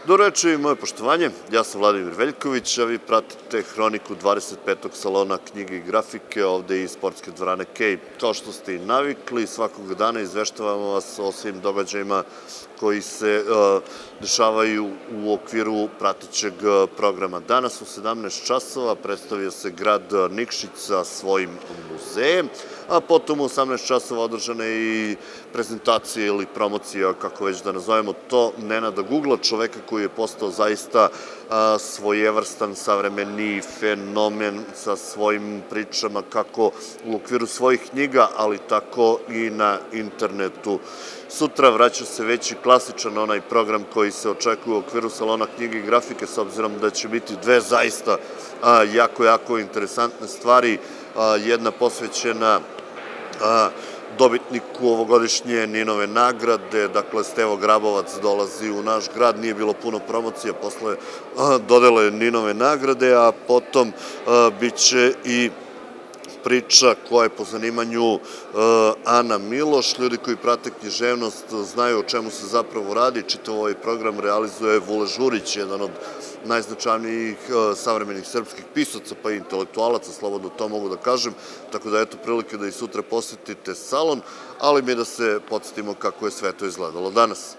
Dobro večer i moje poštovanje, ja sam Vladimir Veljković, a vi pratite Hroniku 25. salona knjige i grafike ovde iz sportske dvorane Kej. Kao što ste i navikli, svakog dana izveštavamo vas o svim događajima koji se dešavaju u okviru pratećeg programa. Danas u 17 časova predstavio se grad Nikšić sa svojim muzejem, a potom u 18 časova održana je i prezentacija ili promocija, kako već da nazovemo to, Nenada Gugla, čoveka koji je postao zaista svojevrstan savremeni fenomen sa svojim pričama kako u okviru svojih knjiga, ali tako i na internetu. Sutra vraća se već i klasičan onaj program koji se očekuje u okviru salona knjige i grafike, s obzirom da će biti dve zaista jako interesantne stvari. Jedna posvećena dobitniku ovogodišnje Ninove nagrade, dakle Stevo Grabovac dolazi u naš grad, nije bilo puno promocija posle dodele Ninove nagrade, a potom biće i priča koja je po zanimanju Ana Miloš. Ljudi koji prate književnost znaju o čemu se zapravo radi. Čitav ovaj program realizuje Vule Žurić, jedan od najznačajnijih savremenih srpskih pisaca pa i intelektualaca, slobodno to mogu da kažem, tako da eto prilike da i sutra posetite salon, ali mi da se podsjetimo kako je sve to izgledalo danas.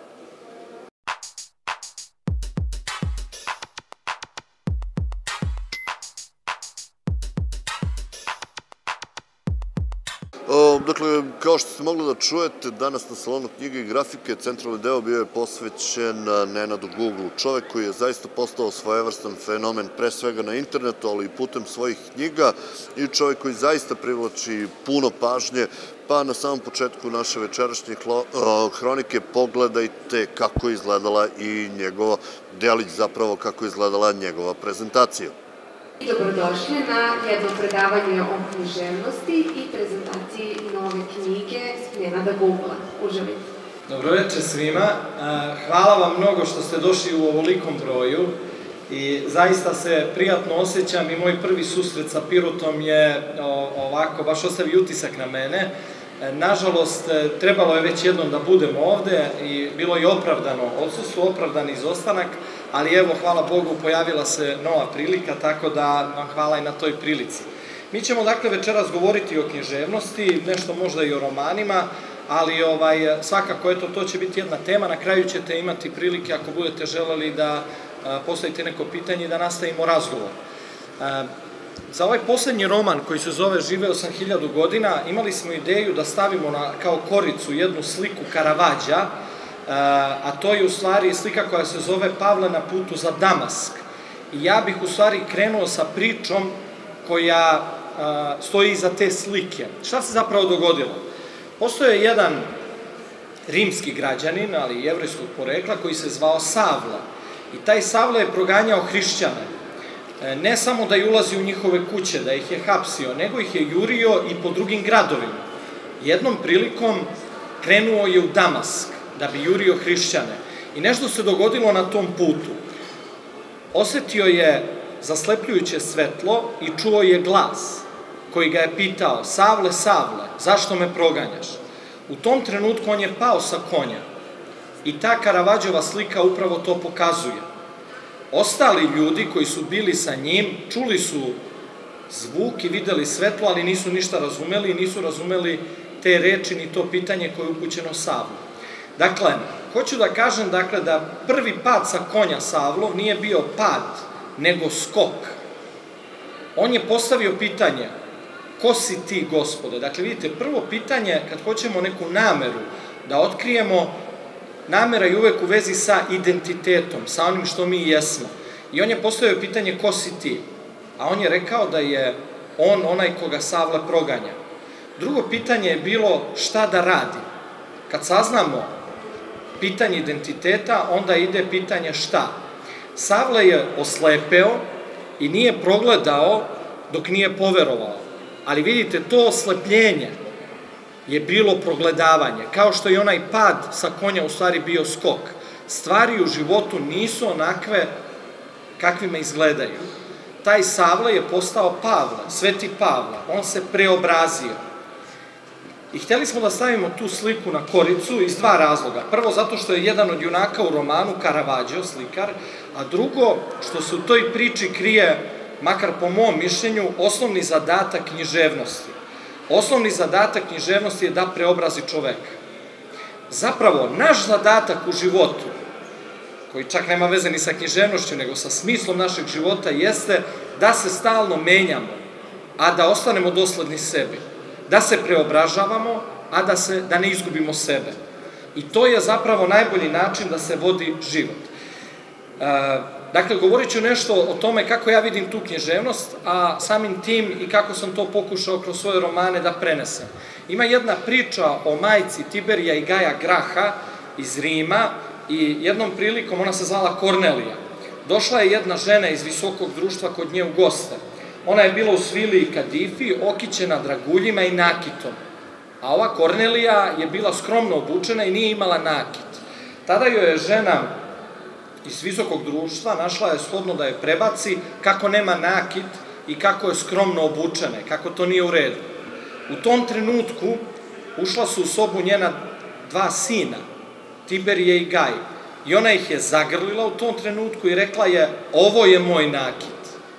Dakle, kao što ste mogli da čujete, danas na salonu knjige i grafike centralni deo bio je posvećen Nenadu Guglu, čovek koji je zaista postao svojevrstan fenomen pre svega na internetu, ali i putem svojih knjiga i čovek koji zaista privlači puno pažnje, pa na samom početku naše večerašnje hronike pogledajte kako je izgledala i njegova delić, zapravo kako je izgledala njegova prezentacija. Dobrodošli na jedno predavanje o književnosti i prezentaciji nove knjige Nenada Gugla. Uživajte. Dobro večer svima. Hvala vam mnogo što ste došli u ovolikom broju i zaista se prijatno osjećam i moj prvi susret sa Pirotom je ovako, baš ostavi utisak na mene. Nažalost, trebalo je već jednom da budemo ovde i bilo je opravdano odsustvo, opravdan izostanak, ali evo, hvala Bogu, pojavila se nova prilika, tako da vam hvala i na toj prilici. Mi ćemo dakle večeras govoriti o književnosti, nešto možda i o romanima, ali svakako eto, to će biti jedna tema, na kraju ćete imati prilike ako budete želeli da postavite neko pitanje i da nastavimo razgovor. Za ovaj poslednji roman koji se zove Živeo sam 1000 godina imali smo ideju da stavimo kao koricu jednu sliku Karavađa, a to je u stvari slika koja se zove Pavle na putu za Damask. I ja bih u stvari krenuo sa pričom koja stoji iza te slike. Šta se zapravo dogodilo? Postoje jedan rimski građanin, ali jevrejskog porekla, koji se zvao Savla. I taj Savla je proganjao hrišćane. Ne samo da je ulazi u njihove kuće, da ih je hapsio, nego ih je jurio i po drugim gradovima. Jednom prilikom krenuo je u Damask da bi jurio hrišćane. I nešto se dogodilo na tom putu. Osetio je zaslepljujuće svetlo i čuo je glas koji ga je pitao: Savle, Savle, zašto me proganjaš? U tom trenutku on je pao sa konja i ta Karavađova slika upravo to pokazuje. Ostali ljudi koji su bili sa njim čuli su zvuk i videli svetlo, ali nisu ništa razumeli i nisu razumeli te reči ni to pitanje koje je upućeno Savlu. Dakle, hoću da kažem da prvi pad sa konja Savlov nije bio pad, nego skok. On je postavio pitanje: ko si ti, Gospode? Dakle, vidite, prvo pitanje, kad hoćemo neku nameru da otkrijemo, namera je uvek u vezi sa identitetom, sa onim što mi jesmo. I on je postavio pitanje: ko si ti? A on je rekao da je on onaj koga Savle proganja. Drugo pitanje je bilo: šta da radi? Kad saznamo pitanje identiteta, onda ide pitanje šta. Savle je oslepeo i nije progledao dok nije poverovao. Ali vidite, to oslepljenje je bilo progledavanje, kao što je onaj pad sa konja u stvari bio skok. Stvari u životu nisu onakve kakvime izgledaju. Taj Savle je postao Pavle, Sveti Pavle, on se preobrazio. I hteli smo da stavimo tu sliku na koricu iz dva razloga. Prvo, zato što je jedan od junaka u romanu Caravaggio, slikar, a drugo, što se u toj priči krije, makar po mom mišljenju, osnovni zadatak književnosti. Osnovni zadatak književnosti je da preobrazi čoveka. Zapravo, naš zadatak u životu, koji čak nema veze ni sa književnošću, nego sa smislom našeg života, jeste da se stalno menjamo, a da ostanemo dosledni sebi. Da se preobražavamo, a da ne izgubimo sebe. I to je zapravo najbolji način da se vodi život. Dakle, govorit ću nešto o tome kako ja vidim tu književnost, a samim tim i kako sam to pokušao kroz svoje romane da prenesem. Ima jedna priča o majci Tiberija i Gaja Graha iz Rima i jednom prilikom, ona se zvala Kornelija. Došla je jedna žena iz visokog društva kod nje u goste. Ona je bila u svili i kadifi, okićena draguljima i nakitom. A ova Kornelija je bila skromno obučena i nije imala nakit. Tada joj je žena iz visokog društva našla je shodno da je prebaci kako nema nakit i kako je skromno obučena, kako to nije u redu. U tom trenutku ušla su u sobu njena dva sina, Tiberije i Gaj. I ona ih je zagrlila u tom trenutku i rekla je, ovo je moj nakit.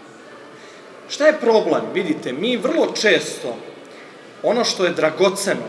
Šta je problem? Vidite, mi vrlo često ono što je dragoceno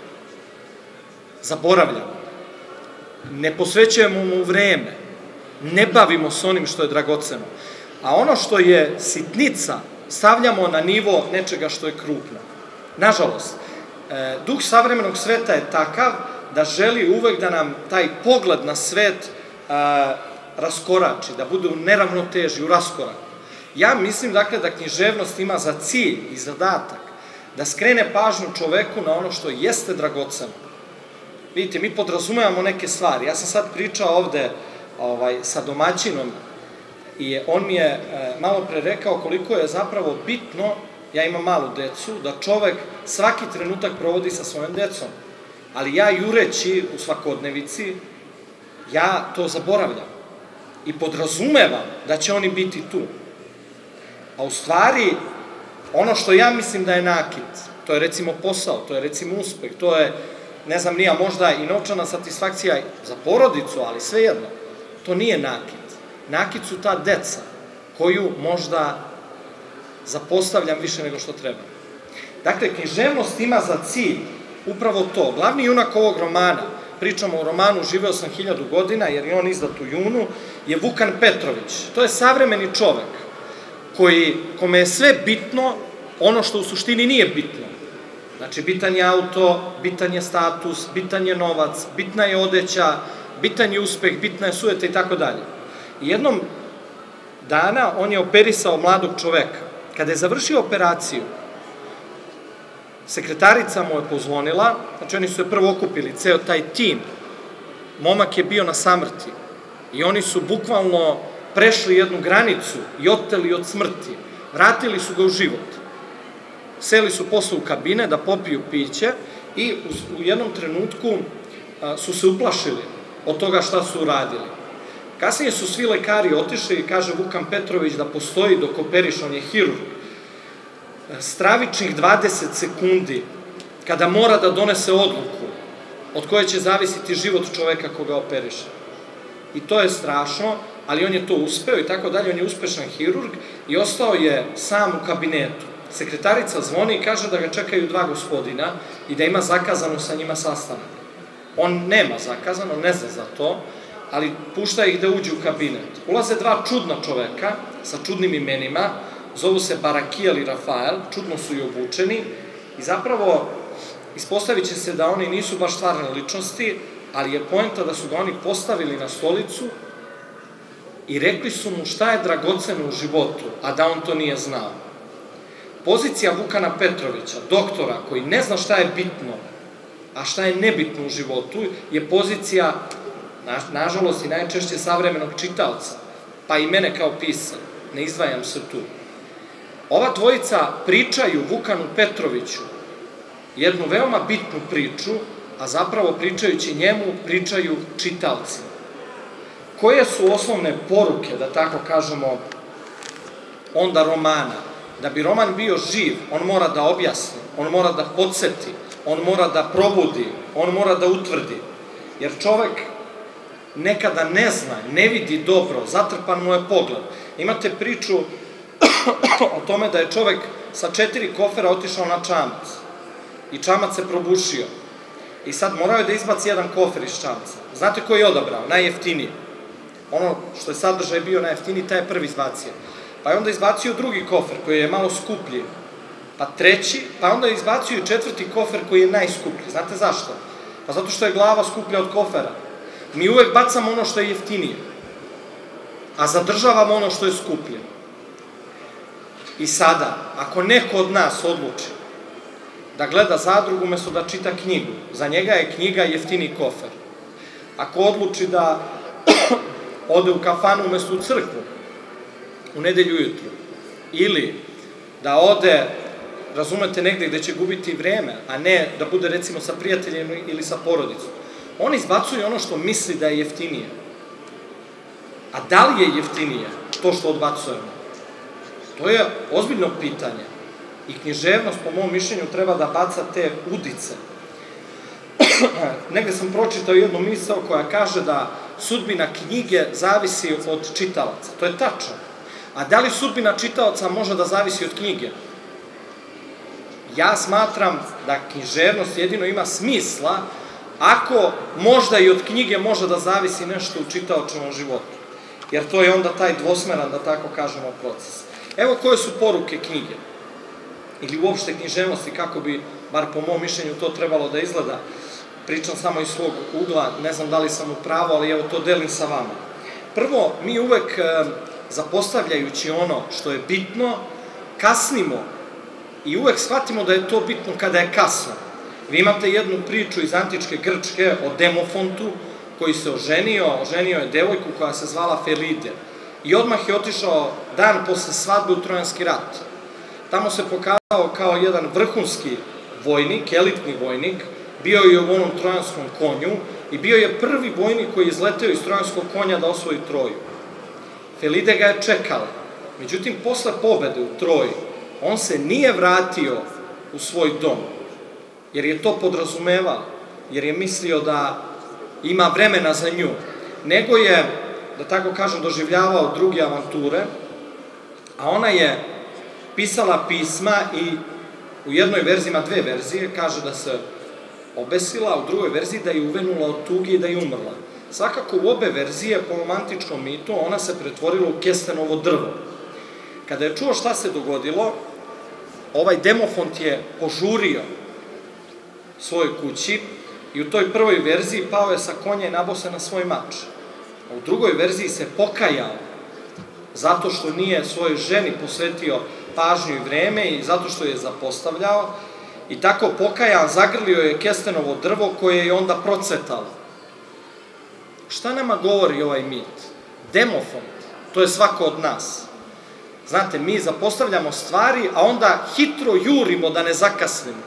zaboravljamo, ne posvećujemo mu vreme, ne bavimo se onim što je dragoceno, a ono što je sitnica stavljamo na nivo nečega što je krupno. Nažalost, duh savremenog sveta je takav da želi uvek da nam taj pogled na svet raskorači, da bude u neravnoteži, u raskoraku. Ja mislim, dakle, da književnost ima za cilj i zadatak da skrene pažnju čoveku na ono što jeste dragoceno. Vidite, mi podrazumevamo neke stvari. Ja sam sad pričao ovde sa domaćinom i on mi je malo pre rekao koliko je zapravo bitno, ja imam malu decu, da čovek svaki trenutak provodi sa svojom decom. Ali ja jureći u svakodnevici, ja to zaboravljam i podrazumevam da će oni biti tu. A u stvari, ono što ja mislim da je nakit, to je recimo posao, to je recimo uspeh, to je, ne znam nija, možda i novčana satisfakcija za porodicu, ali svejedno, to nije nakit. Nakit su ta deca koju možda zapostavljam više nego što treba. Dakle, književnost ima za cilj upravo to. Glavni junak ovog romana, pričamo o romanu Živeo sam 1000 godina, jer je on izdat u junu, je Vukan Petrović. To je savremeni čovek kome je sve bitno ono što u suštini nije bitno. Znači, bitan je auto, bitan je status, bitan je novac, bitna je odeća, bitan je uspeh, bitna je sujeta i tako dalje. I jednom dana on je operisao mladog čoveka. Kada je završio operaciju, sekretarica mu je pozvonila, znači oni su se prvo okupili, ceo taj tim, momak je bio na samrti i oni su bukvalno prešli jednu granicu i oteli od smrti, vratili su ga u život. Seli su posle u kabine da popiju piće i u jednom trenutku su se uplašili od toga šta su uradili. Kasnije su svi lekari otišli i kaže Vukan Petrović da postoji dok operiš, on je hirurg, stravičnih 20 sekundi kada mora da donese odluku od koje će zavisiti život čoveka koga operiše. I to je strašno, ali on je to uspeo i tako dalje, on je uspešan hirurg i ostao je sam u kabinetu. Sekretarica zvoni i kaže da ga čekaju dva gospodina i da ima zakazano sa njima sastanak. On nema zakazano, ne zna za to, ali pušta ih da uđu u kabinet. Ulaze dva čudna čoveka sa čudnim imenima, zovu se Barakijel i Rafael, čudno su i obučeni i zapravo ispostavit će se da oni nisu baš stvarne ličnosti, ali je poenta da su ga oni postavili na stolicu i rekli su mu šta je dragoceno u životu, a da on to nije znao. Pozicija Vukana Petrovića, doktora koji ne zna šta je bitno, a šta je nebitno u životu, je pozicija, nažalost i najčešće savremenog čitaoca, pa i mene kao pisar, ne izdvajam se tu. Ova dvojica pričaju Vukanu Petroviću jednu veoma bitnu priču, a zapravo pričajući njemu, pričaju čitaocima. Koje su osnovne poruke, da tako kažemo, onda romana? Da bi roman bio živ, on mora da objasni, on mora da podsjeti, on mora da probudi, on mora da utvrdi. Jer čovek nekada ne zna, ne vidi dobro, zatrpan mu je pogled. Imate priču o tome da je čovek sa 4 kofera otišao na čamac i čamac se probušio. I sad morao je da izbaci jedan kofer iz čamca. Znate koji je odabrao? Najjeftiniji. Ono što je sadržaj bio najjeftiniji, taj je prvi izbacio. Pa je onda izbacio drugi kofer koji je malo skuplji, pa treći, pa onda je izbacio i 4. kofer koji je najskuplji. Znate zašto? Pa zato što je glava skuplja od kofera. Mi uvek bacamo ono što je jeftinije, a zadržavamo ono što je skuplje. I sada, ako neko od nas odluči da gleda zadrugu umesto da čita knjigu, za njega je knjiga jeftini kofer. Ako odluči da ode u kafanu umesto u crkvu, u nedelju ujutru, ili da ode, razumete, negde gde će gubiti vreme, a ne da bude recimo sa prijateljem ili sa porodicom, on izbacuje ono što misli da je jeftinije. A da li je jeftinije to što odbacujemo? To je ozbiljno pitanje. I književnost, po mom mišljenju, treba da baca te udice. Negde sam pročitao jednu misao koja kaže da sudbina knjige zavisi od čitalaca. To je tačno. A da li sudbina čitalaca može da zavisi od knjige? Ja smatram da književnost jedino ima smisla ako možda i od knjige može da zavisi nešto u čitaočevom životu. Jer to je onda taj dvosmeran, da tako kažemo, proces. Evo koje su poruke knjige. Ili uopšte književnosti, kako bi, bar po mom mišljenju, to trebalo da izgleda. Pričam samo iz svog ugla, ne znam da li sam u pravu, ali evo to delim sa vama. Prvo, mi uvek, zapostavljajući ono što je bitno, kasnimo i uvek shvatimo da je to bitno kada je kasno. Vi imate jednu priču iz antičke Grčke o Demofontu, koji se oženio je devojku koja se zvala Felide. I odmah je otišao dan posle svadbe u Trojanski rat. Tamo se pokazao kao jedan vrhunski vojnik, elitni vojnik, bio je u onom trojanskom konju i bio je prvi vojnik koji je izleteo iz trojanskog konja da osvoji Troju. Felide ga je čekala. Međutim, posle pobede u Troji, on se nije vratio u svoj dom, jer je to podrazumevao, jer je mislio da ima vremena za nju, nego je, da tako kažem, doživljavao druge avanture, a ona je pisala pisma i u jednoj verziji, ima 2 verzije, kaže da se obesila, a u drugoj verziji da je uvenula od tuge i da je umrla. Svakako u obe verzije, po romantičkom mitu, ona se pretvorila u kestenovo drvo. Kada je čuo šta se dogodilo, ovaj Demofont je požurio svojoj kući i u toj prvoj verziji pao je sa konja i nabao se na svoj mač. A u drugoj verziji se pokajao zato što nije svojoj ženi posvetio pažnju i vreme i zato što je zapostavljao i tako pokajan zagrlio je kestenovo drvo koje je onda procvetalo. Šta nama govori ovaj mit? Demofont, to je svako od nas. Znate, mi zapostavljamo stvari, a onda hitro jurimo da ne zakasnimo.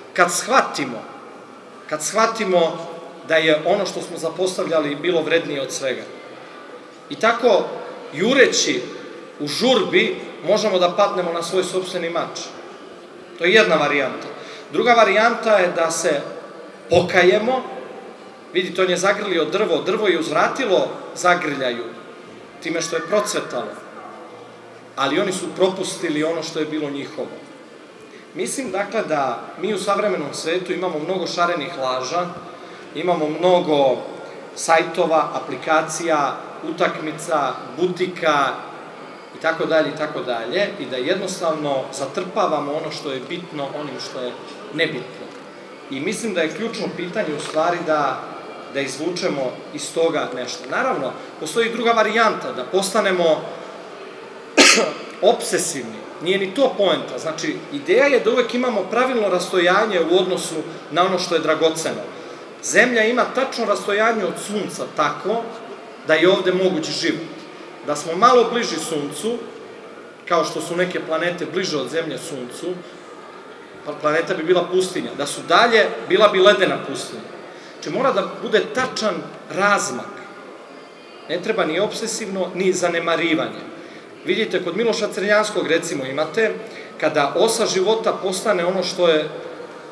Kad shvatimo da je ono što smo zapostavljali bilo vrednije od svega. I tako, jureći u žurbi, možemo da padnemo na svoj sopstveni mač. To je jedna varijanta. Druga varijanta je da se pokajemo. Vidite, on je zagrlio drvo, drvo je uzvratilo zagrljaju, time što je procvetalo. Ali oni su propustili ono što je bilo njihovo. Mislim, dakle, da mi u savremenom svetu imamo mnogo šarenih laža, imamo mnogo sajtova, aplikacija, utakmica, butika i tako dalje, i da jednostavno zatrpavamo ono što je bitno onim što je nebitno. I mislim da je ključno pitanje u stvari da izvučemo iz toga nešto. Naravno, postoji druga varijanta, da postanemo obsesivni. Nije ni to poenta. Znači, ideja je da uvek imamo pravilno rastojanje u odnosu na ono što je dragoceno. Zemlja ima tačno rastojanje od sunca tako da je ovde moguć život. Da smo malo bliži suncu, kao što su neke planete bliže od zemlje suncu, planeta bi bila pustinja. Da su dalje, bila bi ledena pustinja. Znači, mora da bude tačan razmak. Ne treba ni obsesivno, ni zanemarivanje. Vidite, kod Miloša Crnjanskog, recimo, imate, kada osa života postane ono što je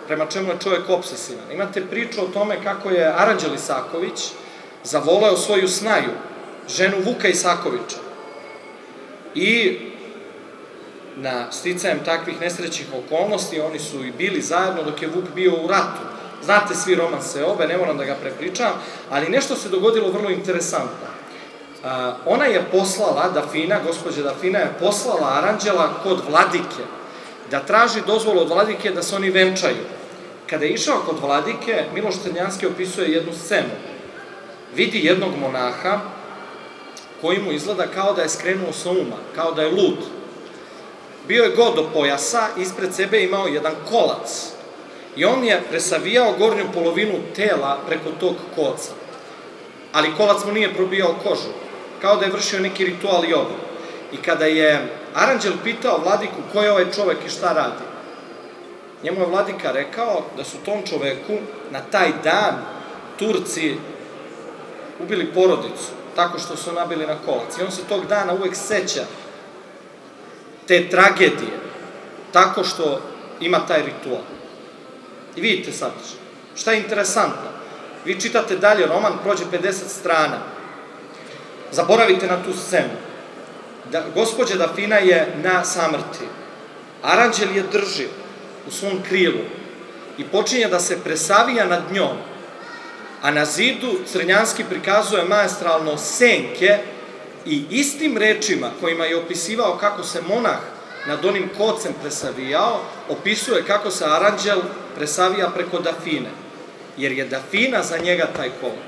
prema čemu je čovjek obsesivan. Imate priču o tome kako je Aranđel Isaković zavoleo svoju snaju, ženu Vuka Isakovića. I na sticajem takvih nesrećnih okolnosti oni su i bili zajedno dok je Vuk bio u ratu. Znate svi roman Seobe, ne moram da ga prepričam, ali nešto se dogodilo vrlo interesantno. Ona je poslala, Dafina, gospođa Dafina je poslala Aranđela kod vladike, da traži dozvolu od vladike da se oni venčaju. Kada je išao kod vladike, Miloš Crnjanski opisuje jednu scenu. Vidi jednog monaha koji mu izgleda kao da je skrenuo sa uma, kao da je lud. Bio je go do pojasa, ispred sebe je imao jedan kolac i on je presavijao gornju polovinu tela preko tog kolca. Ali kolac mu nije probijao kožu, kao da je vršio neki ritual joga. I kada je Aranđel pitao vladiku ko je ovaj čovek i šta radi, njemu je vladika rekao da su tom čoveku na taj dan Turci ubili porodicu, tako što su nabili na kolac. I on se tog dana uvek seća te tragedije, tako što ima taj ritual. I vidite sad, šta je interesantno? Vi čitate dalje roman, prođe 50 strana. Zaboravite na tu scenu. Gospođa Dafina je na samrti. Aranđel je drži u svom krilu i počinje da se presavija nad njom. A na zidu Crnjanski prikazuje maestralno senke i istim rečima kojima je opisivao kako se monah nad onim kocem presavijao, opisuje kako se Aranđel presavija preko Dafine, jer je Dafina za njega taj kolac.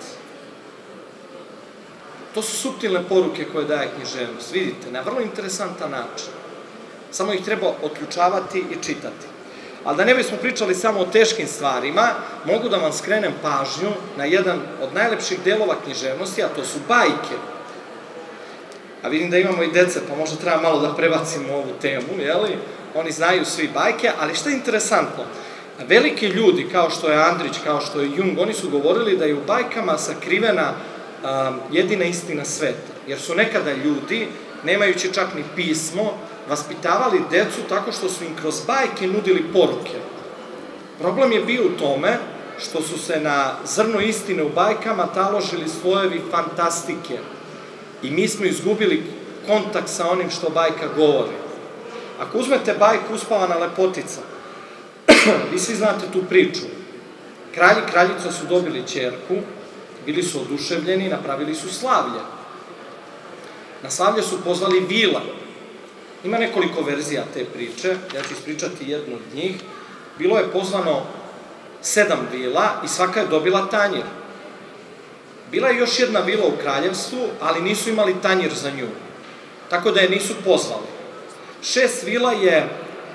To su suptilne poruke koje daje književnost, vidite, na vrlo interesantan način. Samo ih treba otključavati i čitati. Ali da ne bismo pričali samo o teškim stvarima, mogu da vam skrenem pažnju na jedan od najlepših delova književnosti, a to su bajke. A vidim da imamo i dece, pa možda treba malo da prebacimo ovu temu, jeli? Oni znaju svi bajke, ali što je interesantno? Veliki ljudi, kao što je Andrić, kao što je Jung, oni su govorili da je u bajkama sakrivena jedina istina sveta. Jer su nekada ljudi, nemajući čak ni pismo, vaspitavali decu tako što su im kroz bajke nudili poruke. Problem je bio u tome što su se na zrno istine u bajkama taložili slojevi fantastike. I mi smo izgubili kontakt sa onim što bajka govori. Ako uzmete bajku Uspavana lepotica, vi svi znate tu priču. Kralj i kraljica su dobili ćerku, bili su oduševljeni, napravili su slavlje. Na slavlje su pozvali vila. Ima nekoliko verzija te priče, ja ću ispričati jednu od njih. Bilo je pozvano 7 vila i svaka je dobila tanjir. Bila je još jedna vila u kraljevstvu, ali nisu imali tanjir za nju, tako da je nisu pozvali. 6 vila je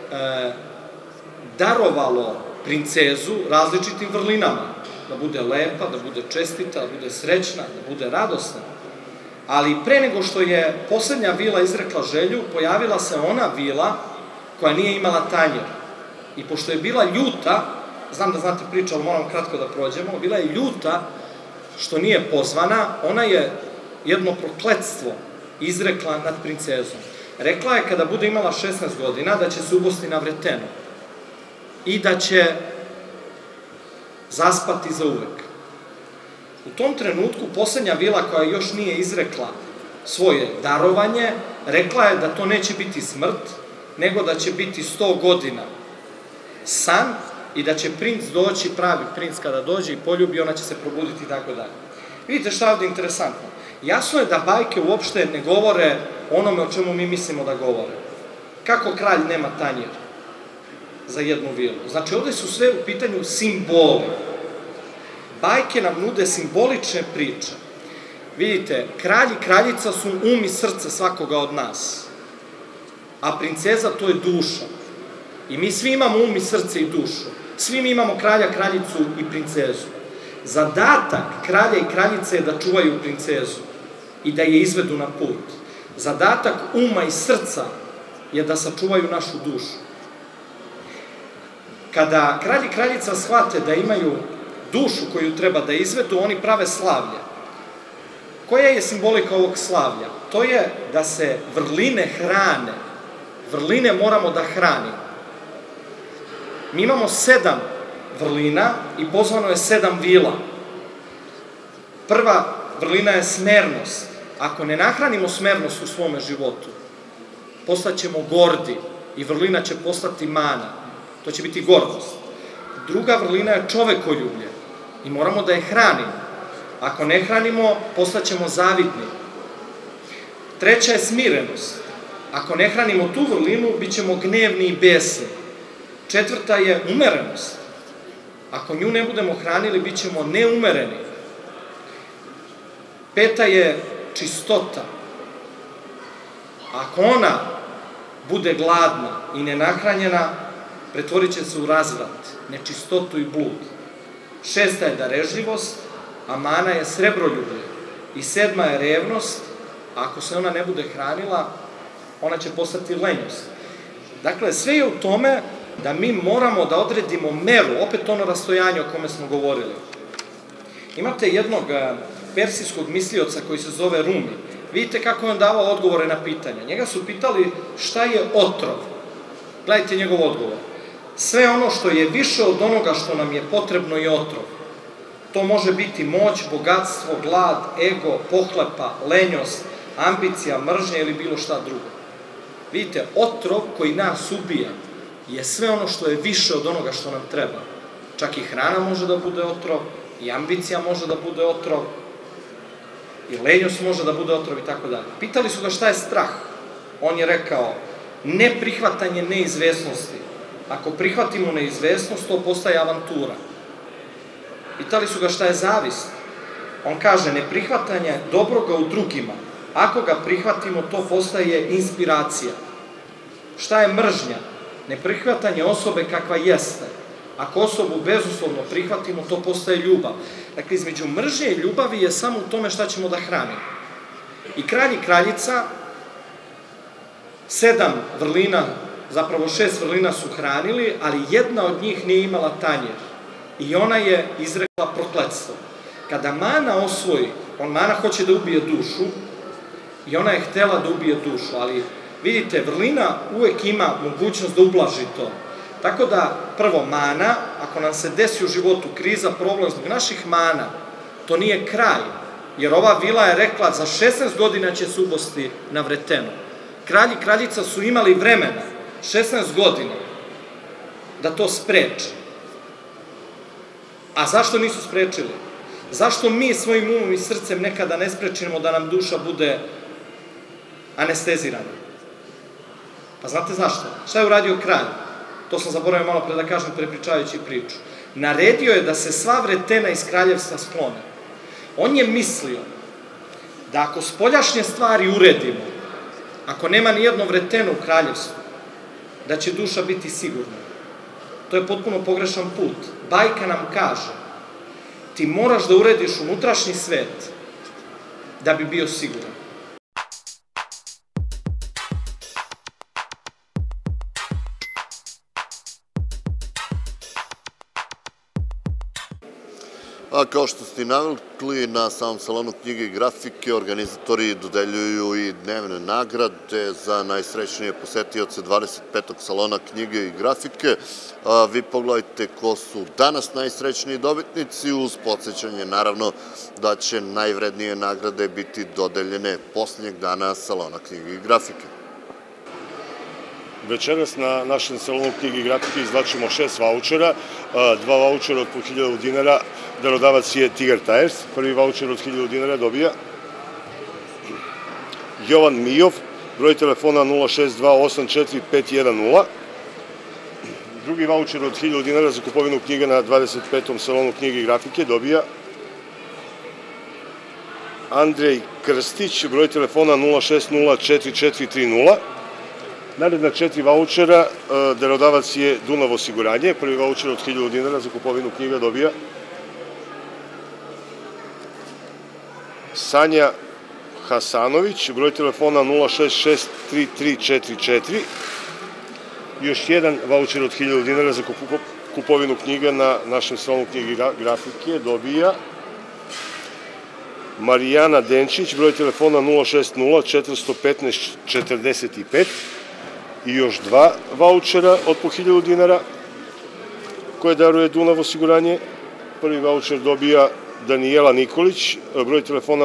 darovalo princezu različitim vrlinama, da bude lepa, da bude čestita, da bude srećna, da bude radosna. Ali pre nego što je poslednja vila izrekla želju, pojavila se ona vila koja nije imala tanjir. I pošto je bila ljuta, znam da znate priču, ali moram kratko da prođemo, bila je ljuta što nije pozvana, ona je jedno prokletstvo izrekla nad princezom. Rekla je kada bude imala 16 godina da će se ubosti na vretenu i da će zaspati za uvek. U tom trenutku poslednja vila koja još nije izrekla svoje darovanje, rekla je da to neće biti smrt, nego da će biti 100 godina san i da će princ doći, pravi princ kada dođe i poljubi, ona će se probuditi i tako dalje. Vidite šta je ovde interesantno. Jasno je da bajke uopšte ne govore onome o čemu mi mislimo da govore. Kako kralj nema tanjir za jednu vilu? Znači, ovde su sve u pitanju simboli. Bajke nam nude simbolične priče. Vidite, kralj i kraljica su um i srce svakoga od nas, a princeza to je duša. I mi svi imamo um i srce i dušu. Svi mi imamo kralja, kraljicu i princezu. Zadatak kralja i kraljice je da čuvaju princezu i da je izvedu na put. Zadatak uma i srca je da sačuvaju našu dušu. Kada kralj i kraljica shvate da imaju dušu koju treba da izvedu, oni prave slavlje. Koja je simbolika ovog slavlja? To je da se vrline hrane. Vrline moramo da hranimo. Mi imamo 7 vrlina i pozvano je 7 vila. Prva vrlina je smernost. Ako ne nahranimo smernost u svome životu, postaćemo gordi i vrlina će postati mana. To će biti gordost. Druga vrlina je čovekoljublje i moramo da je hranimo. Ako ne hranimo, postaćemo zavidni. Treća je smirenost. Ako ne hranimo tu vrlinu, bit ćemo gnevni i besni. Četvrta je umerenost. Ako nju ne budemo hranili, bit ćemo neumereni. Peta je čistota. Ako ona bude gladna i nenahranjena, pretvorit će se u razvrat, nečistotu i blud. Šesta je darežljivost, a mana je srebroljublje. I sedma je revnost, a ako se ona ne bude hranila, ona će postati lenjost. Dakle, sve je u tome da mi moramo da odredimo meru, opet ono rastojanje o kome smo govorili. Imate jednog persijskog mislioca koji se zove Rumi. Vidite kako je on davao odgovore na pitanja. Njega su pitali šta je otrov. Gledajte njegov odgovor. Sve ono što je više od onoga što nam je potrebno je otrov. To može biti moć, bogatstvo, glad, ego, pohlepa, lenjost, ambicija, mržnja ili bilo šta drugo. Vidite, otrov koji nas ubija je sve ono što je više od onoga što nam treba. Čak i hrana može da bude otrov, i ambicija može da bude otrov, i lenjost može da bude otrov i tako dalje. Pitali su ga šta je strah. On je rekao, neprihvatanje neizvesnosti. Ako prihvatimo neizvesnost, to postaje avantura. Pitali su ga šta je zavist. On kaže, neprihvatanje dobroga u drugima. Ako ga prihvatimo, to postaje inspiracija. Šta je mržnja? Neprihvatanje osobe kakva jeste. Ako osobu bezuslovno prihvatimo, to postaje ljubav. Dakle, između mržnje i ljubavi je samo u tome šta ćemo da hranimo. I kralj i kraljica, 7 vrlina, zapravo 6 vrlina su hranili, ali jedna od njih nije imala tanjer. I ona je izrekla prokletstvo. Kada mana osvoji, mana hoće da ubije dušu, i ona je htela da ubije dušu, ali vidite, vrlina uvek ima mogućnost da ublaži to. Tako da, prvo, mana, ako nam se desi u životu kriza, problem zbog naših mana, to nije kraj, jer ova vila je rekla za 16 godina će se ubosti na vretenu. Kralj i kraljica su imali vremena, 16 godina, da to spreče. A zašto nisu sprečili? Zašto mi svojim umom i srcem nekada ne sprečimo da nam duša bude anestezirana? Pa znate zašto? Šta je uradio kralj? To sam zaboravio malo pre da kažem prepričavajući priču. Naredio je da se sva vretena iz kraljevstva sklone. On je mislio da ako spoljašnje stvari uredimo, ako nema ni jedno vreteno u kraljevstvu, da će duša biti sigurna. To je potpuno pogrešan put. Bajka nam kaže, ti moraš da urediš unutrašnji svet da bi bio siguran. A kao što ste navikli, na samom salonu knjige i grafike organizatori dodeljuju i dnevne nagrade za najsrećnije posetioce 25. salona knjige i grafike. Vi pogledajte ko su danas najsrećniji dobitnici, uz podsjećanje naravno da će najvrednije nagrade biti dodeljene posljednjeg dana salona knjige i grafike. Večeras na našem salonu knjige i grafike izvlačimo 6 vaučera, 2 vaučera od po 1000 dinara, darodavac je Tigar Tires, prvi vaučer od 1000 dinara dobija Jovan Mijov, broj telefona 062845510, drugi vaučer od 1000 dinara za kupovinu knjiga na 25. salonu knjige i grafike dobija Andrej Krstić, broj telefona 0604430. Naredna 4 vaučera, darodavac je Dunav osiguranje, prvi vaučer od 1000 dinara za kupovinu knjiga dobija Sanja Hasanović, broj telefona 0663344. Još jedan vaučer od 1000 dinara za kupovinu knjiga na našem salonu knjige i grafike dobija Marijana Denčić, broj telefona 060-415-45 i još 2 vaučera od po 1000 dinara. koje daruje Dunav osiguranje. Prvi vaučer dobija Danijela Nikolić, broj telefona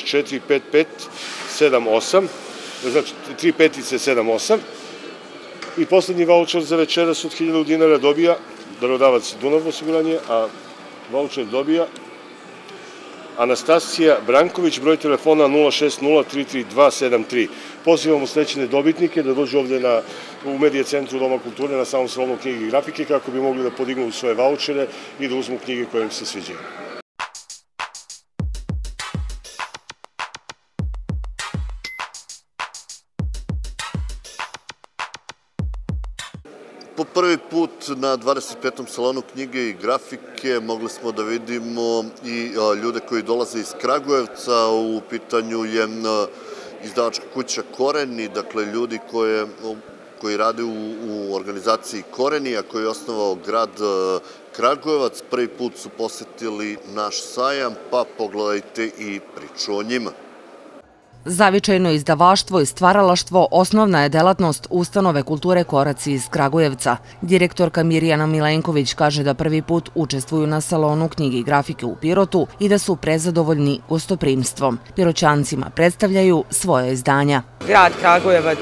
0645578, znači 3578. I poslednji vaučer za večeras od 1000 dinara dobija darodavac Dunav osiguranje, a vaučer dobija Anastasija Branković, broj telefona 060333273. Pozivamo sledeće dobitnike da dođu ovde u Medije centru Doma kulture na samom salonu knjige i grafike kako bi mogli da podignu svoje vaučere i da uzmu knjige koje im se sviđaju. Po prvi put na 25. salonu knjige i grafike mogli smo da vidimo i ljude koji dolaze iz Kragujevca. U pitanju je izdavačka kuća Koreni, dakle ljudi koji rade u organizaciji Koreni, a koji je osnovao grad Kragujevac. Prvi put su posetili naš sajam, pa pogledajte i priču o njima. Zavičajno izdavaštvo i stvaralaštvo osnovna je delatnost Ustanove kulture Koraci iz Kragujevca. Direktorka Mirjana Milenković kaže da prvi put učestvuju na salonu knjige i grafike u Pirotu i da su prezadovoljni gostoprimstvom. Piroćancima predstavljaju svoje izdanja. Grad Kragujevac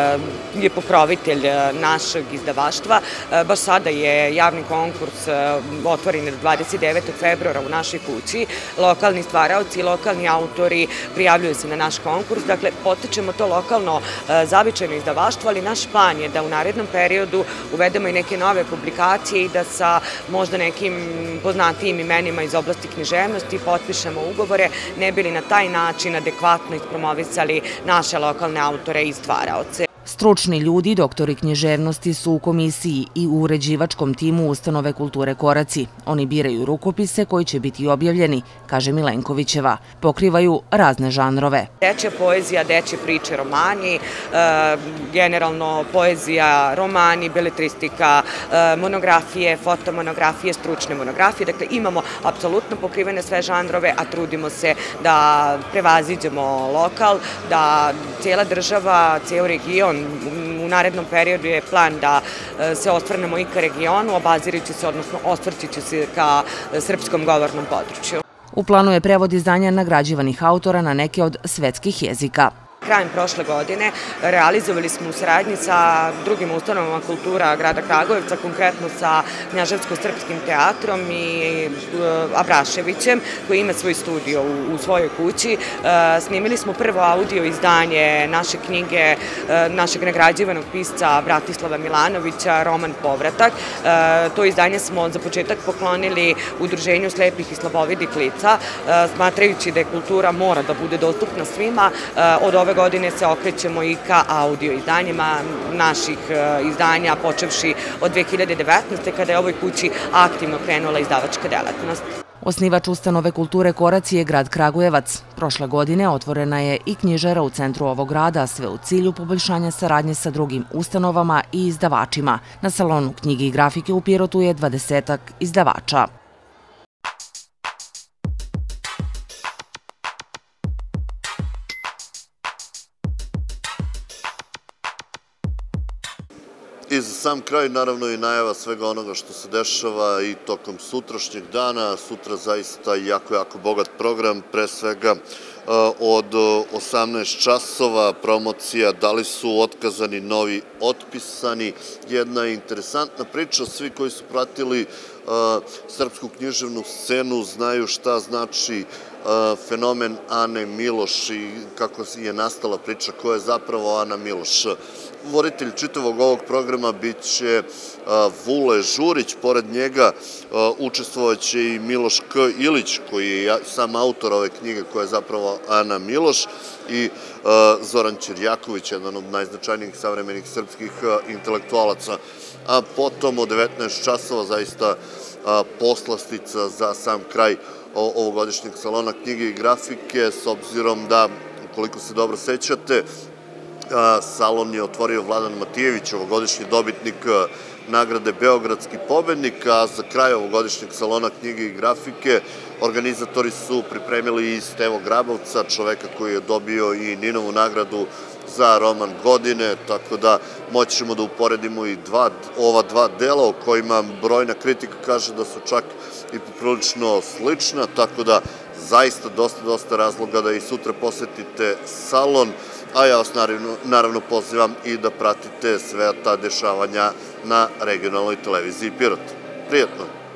je pokrovitelj našeg izdavaštva. Baš sada je javni konkurs otvoren 29. februara u našoj kući. Lokalni stvaraoci i lokalni autori prijavljuju se na naš konkurs. Dakle, potičemo to lokalno zavičajno izdavaštvo, ali naš plan je da u narednom periodu uvedemo i neke nove publikacije i da sa možda nekim poznatijim imenima iz oblasti književnosti potpišemo ugovore, ne bi li na taj način adekvatno ispromovisali naše lokalne autore i stvaraoce. Stručni ljudi, doktori književnosti su u komisiji i u uređivačkom timu Ustanove kulture Koraci. Oni biraju rukopise koji će biti objavljeni, kaže Milenkovićeva. Pokrivaju razne žanrove. Dečja poezija, dečje priče, romani, generalno poezija, romani, beletristika, monografije, fotomonografije, stručne monografije. Dakle, imamo apsolutno pokrivene sve žanrove, a trudimo se da prevaziđemo lokal, da cijela država, cijel region u narednom periodu je plan da se osvrnemo i ka regionu, obazirajući se, odnosno osvrćući se ka srpskom govornom području. U planu je prevod izdanja nagrađivanih autora na neke od svetskih jezika. Krajem prošle godine realizovali smo u saradnji sa drugim ustanovama kultura grada Kragujevca, konkretno sa Knjaževsko-srpskim teatrom i Abraševićem, koji ima svoj studio u svojoj kući. Snimili smo prvo audio izdanje naše knjige, našeg nagrađivanog pisca Bratislava Milanovića, roman Povratak. To izdanje smo za početak poklonili Udruženju slepih i slabovidih lica, smatrajući da je kultura mora da bude dostupna svima. Od ove godine se okrećemo i ka audio izdanjima naših izdanja, počevši od 2019. kada je ovoj kući aktivno krenula izdavačka delatnost. Osnivač Ustanove kulture Koraci je grad Kragujevac. Prošle godine otvorena je i knjižara u centru ovog grada, a sve u cilju poboljšanja saradnje sa drugim ustanovama i izdavačima. Na salonu knjige i grafike u Pirotu je 20-ak izdavača. I za sam kraj, naravno, i najava svega onoga što se dešava i tokom sutrašnjeg dana. Sutra zaista jako bogat program, pre svega od 18 časova promocija, da li su otkazani, novi otpisani. Jedna interesantna priča, svi koji su pratili srpsku književnu scenu znaju šta znači fenomen Ane Miloš i kako je nastala priča, ko je zapravo Ana Miloš. Voditelj čitavog ovog programa biće Vule Žurić, pored njega učestvovaće i Miloš K. Ilić, koji je sam autor ove knjige koja je zapravo Ana Miloš, i Zoran Ćirjaković, jedan od najznačajnijih savremenih srpskih intelektualaca. A potom od 19 časova zaista poslastica za sam kraj ovogodišnjeg salona knjige i grafike, s obzirom da, ukoliko se dobro sećate, salon je otvorio Vladan Matijević, ovogodišnji dobitnik nagrade Beogradski pobednik, a za kraj ovogodišnjeg salona knjige i grafike organizatori su pripremili i Stevo Grabovca, čoveka koji je dobio i Ninovu nagradu za roman godine, tako da moći ćemo da uporedimo i ova dva dela o kojima brojna kritika kaže da su čak i poprilično slična, tako da zaista dosta razloga da i sutra posetite salon, a ja vas naravno pozivam i da pratite sve ta dešavanja na regionalnoj televiziji Pirot. Prijetno!